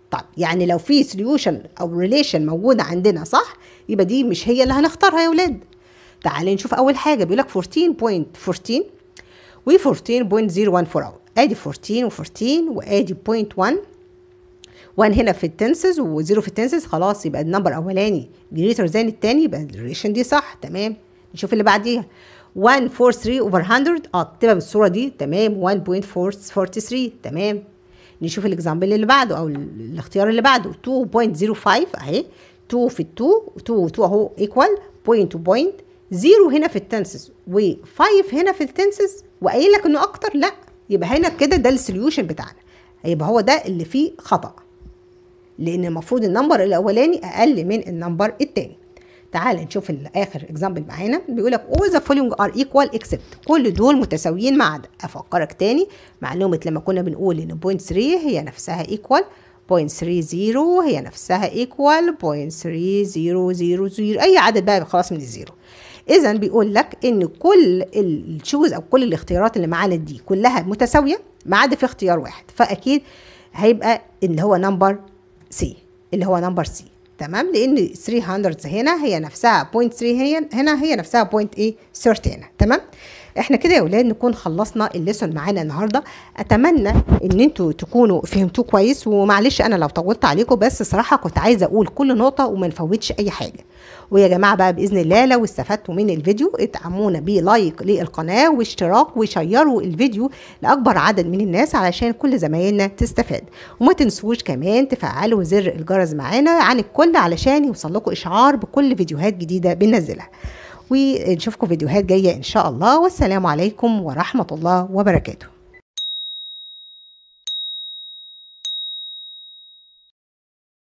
طب يعني لو في سوليوشن او ريليشن موجوده عندنا صح، يبقى دي مش هي اللي هنختارها يا ولاد. تعالي نشوف اول حاجه، بيقول لك 14.14 و 14.014 اهو. ادي 14 و14 وادي 0.1 1 هنا في التنسز و0 في التنسز، خلاص يبقى النمبر الاولاني جريتر ذان الثاني، يبقى الريليشن دي صح. تمام. نشوف اللي بعديها 143 اوفر 100 اكتبها بالصوره دي. تمام. 1.443. تمام. نشوف الاكزامبل اللي بعده او الاختيار اللي بعده 2.05 اهي. 2 في 2 2 2 اهو ايكوال بوينت وبوينت. 0 هنا في التنسز و5 هنا في التنسز، وقايل لك انه اكتر، لا يبقى هنا كده ده السوليوشن بتاعنا، هيبقى هو ده اللي فيه خطأ، لان المفروض النمبر الاولاني اقل من النمبر الثاني. تعال نشوف الاخر اكزامبل معانا. بيقول لك all the following are equal except، كل دول متساويين ما عدا. افكرك تاني معلومه لما كنا بنقول ان 0.3 هي نفسها equal 0.30 هي نفسها equal 0.3000 اي عدد بقى خلاص من الزيرو. اذا بيقول لك ان كل التشوز او كل الاختيارات اللي معانا دي كلها متساويه ما عدا في اختيار واحد، فاكيد هيبقى اللي هو نمبر سي، اللي هو نمبر سي. تمام. لان 300 هنا هي نفسها 0.3 هنا هي نفسها 0.30 هنا. تمام. احنا كده يا ولاد نكون خلصنا الليسون معانا النهارده. اتمنى ان انتوا تكونوا فهمتوه كويس، ومعلش انا لو طولت عليكم، بس صراحه كنت عايزه اقول كل نقطه وما نفوتش اي حاجه. ويا جماعه بقى باذن الله لو استفدتوا من الفيديو ادعمونا بلايك للقناه واشتراك، وشيروا الفيديو لاكبر عدد من الناس علشان كل زمايلنا تستفاد. وما تنسوش كمان تفعلوا زر الجرس معانا عن الكل علشان يوصل لكم اشعار بكل فيديوهات جديده بننزلها. ونشوفكم فيديوهات جايه ان شاء الله، والسلام عليكم ورحمه الله وبركاته.